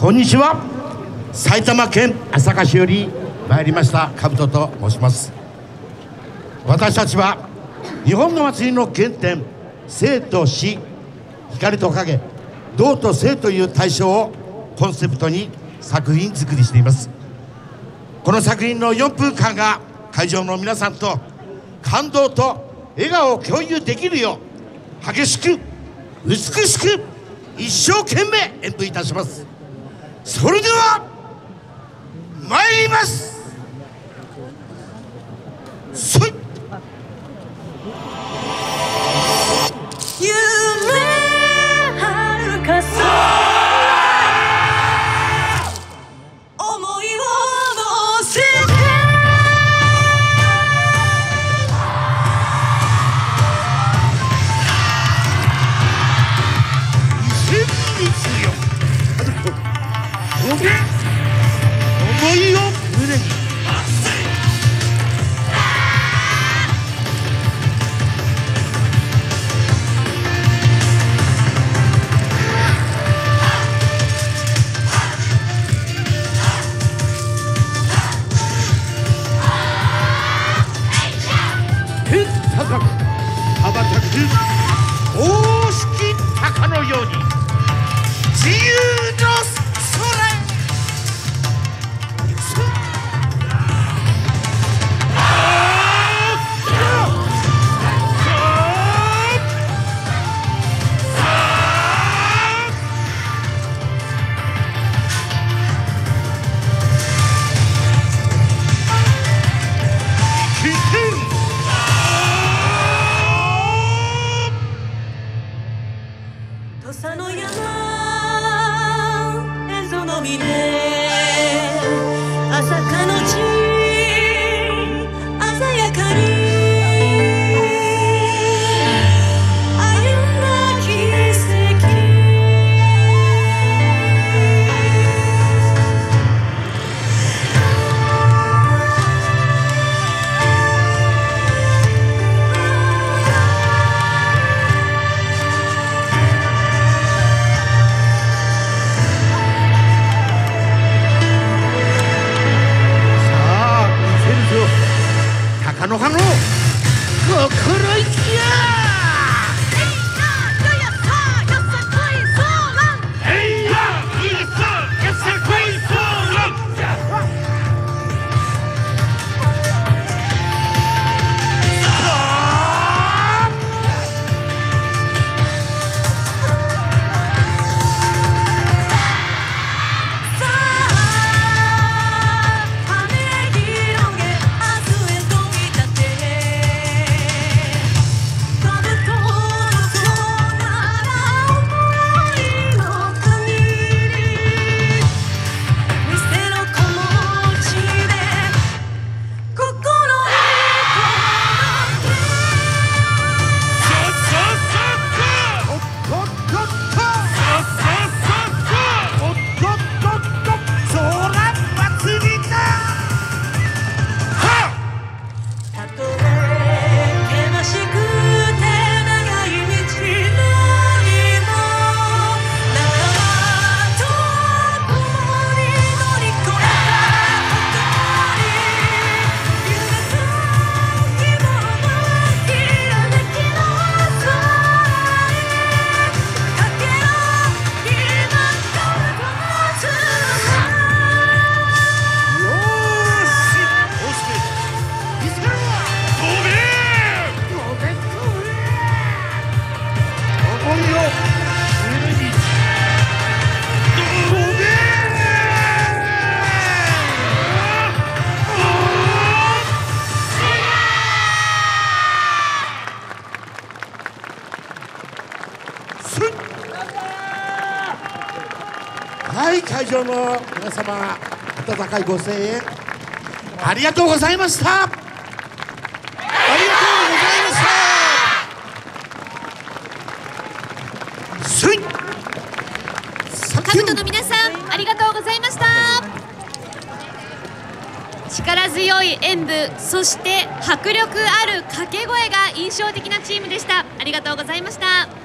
こんにちは。埼玉県朝霞市より参りました兜と申します。私たちは日本の祭りの原点、生と死、光と影、道と生という対象をコンセプトに作品作りしています。この作品の4分間が会場の皆さんと感動と笑顔を共有できるよう、激しく美しく一生懸命演舞いたします。それでは参ります。そい夢遥か空、思いを乗せて思いを胸に天高く羽ばたく大式鷹のように自由の空へ。 土佐の山へその峰、朝霞の地鮮やかに歩んだ奇跡、 鷹の葉の心意気や。はい、会場の皆様、温かいご声援ありがとうございました。ありがとうございました。スイ兜の皆さん、ありがとうございました。力強い演舞、そして迫力ある掛け声が印象的なチームでした。ありがとうございました。